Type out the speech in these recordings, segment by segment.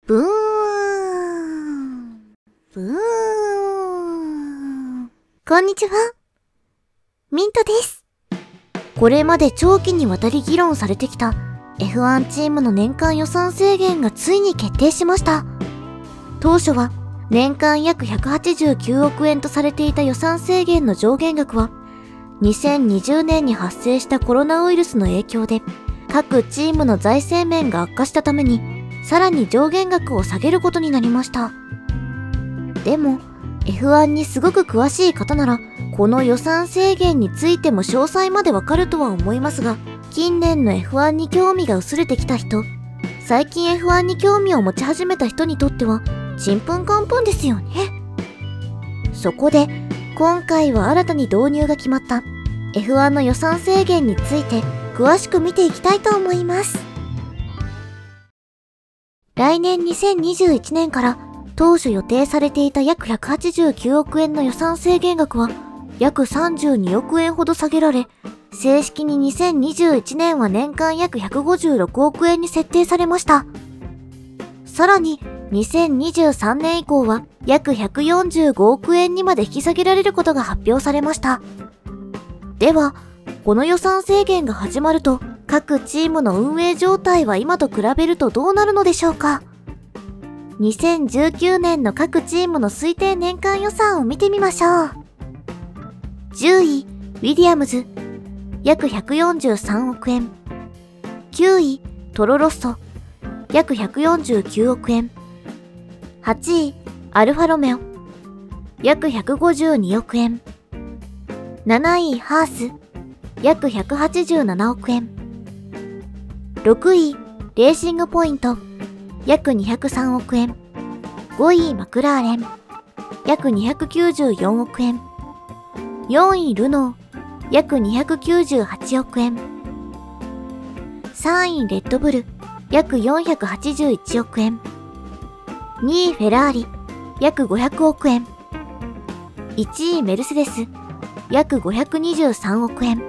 ブーン。ブーン。こんにちは。ミントです。これまで長期にわたり議論されてきた F1 チームの年間予算制限がついに決定しました。当初は年間約189億円とされていた予算制限の上限額は2020年に発生したコロナウイルスの影響で各チームの財政面が悪化したためにさらに上限額を下げることになりました。でも F1 にすごく詳しい方ならこの予算制限についても詳細までわかるとは思いますが、近年の F1 に興味が薄れてきた人、最近 F1 に興味を持ち始めた人にとってはちんぷんかんぷんですよね。そこで今回は新たに導入が決まった F1 の予算制限について詳しく見ていきたいと思います。来年2021年から当初予定されていた約189億円の予算制限額は約32億円ほど下げられ、正式に2021年は年間約156億円に設定されました。さらに2023年以降は約145億円にまで引き下げられることが発表されました。では、この予算制限が始まると各チームの運営状態は今と比べるとどうなるのでしょうか。2019年の各チームの推定年間予算を見てみましょう。10位、ウィリアムズ、約143億円。9位、トロロッソ、約149億円。8位、アルファロメオ、約152億円。7位、ハース、約187億円。6位、レーシングポイント、約203億円。5位、マクラーレン、約294億円。4位、ルノー、約298億円。3位、レッドブル、約481億円。2位、フェラーリ、約500億円。1位、メルセデス、約523億円。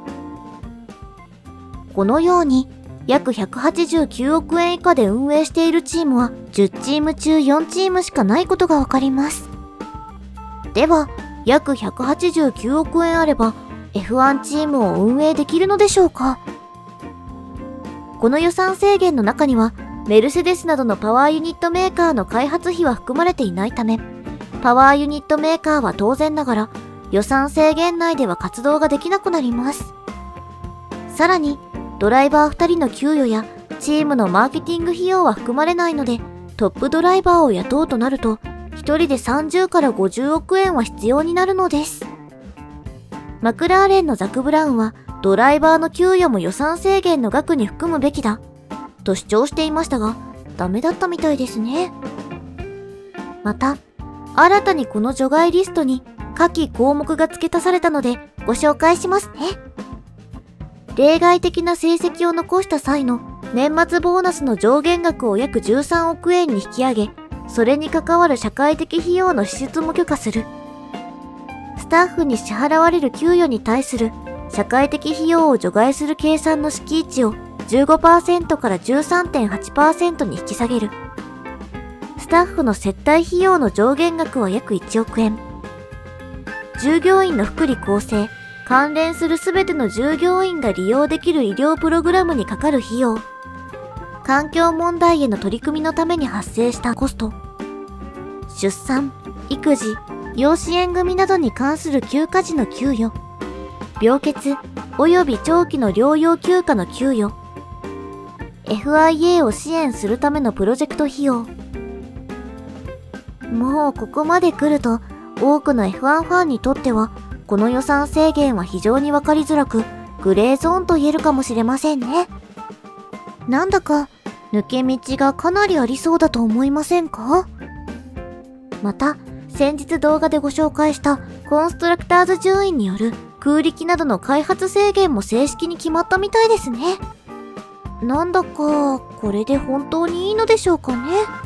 このように、約189億円以下で運営しているチームは10チーム中4チームしかないことがわかります。では、約189億円あれば F1 チームを運営できるのでしょうか。この予算制限の中にはメルセデスなどのパワーユニットメーカーの開発費は含まれていないため、パワーユニットメーカーは当然ながら予算制限内では活動ができなくなります。さらにドライバー2人の給与やチームのマーケティング費用は含まれないので、トップドライバーを雇うとなると、1人で30から50億円は必要になるのです。マクラーレンのザク・ブラウンは、ドライバーの給与も予算制限の額に含むべきだ、と主張していましたが、ダメだったみたいですね。また、新たにこの除外リストに下記項目が付け足されたので、ご紹介しますね。例外的な成績を残した際の年末ボーナスの上限額を約13億円に引き上げ、それに関わる社会的費用の支出も許可する。スタッフに支払われる給与に対する社会的費用を除外する計算の敷地を 15% から 13.8% に引き下げる。スタッフの接待費用の上限額は約1億円。従業員の福利厚生、関連するすべての従業員が利用できる医療プログラムにかかる費用、環境問題への取り組みのために発生したコスト、出産、育児、養子縁組などに関する休暇時の給与、病欠及び長期の療養休暇の給与、FIA を支援するためのプロジェクト費用。もうここまで来ると、多くの F1 ファンにとっては、この予算制限は非常にわかりづらく、グレーゾーンと言えるかもしれませんね。なんだか、抜け道がかなりありそうだと思いませんか？また、先日動画でご紹介したコンストラクターズ順位による空力などの開発制限も正式に決まったみたいですね。なんだか、これで本当にいいのでしょうかね。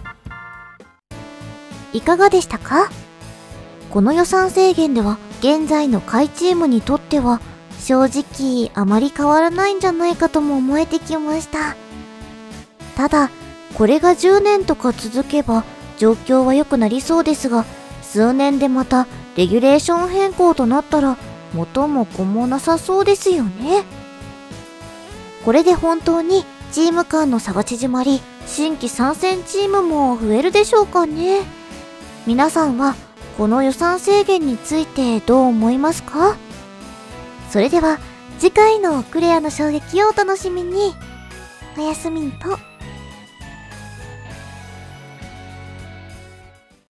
いかがでしたか？この予算制限では、現在の下位チームにとっては、正直あまり変わらないんじゃないかとも思えてきました。ただ、 これが10年とか続けば状況は良くなりそうですが、数年でまたレギュレーション変更となったら元も子もなさそうですよね。これで本当にチーム間の差が縮まり、新規参戦チームも増えるでしょうかね。皆さんはこの予算制限についてどう思いますか？それでは次回のクレアの衝撃をお楽しみに。おやすみんと。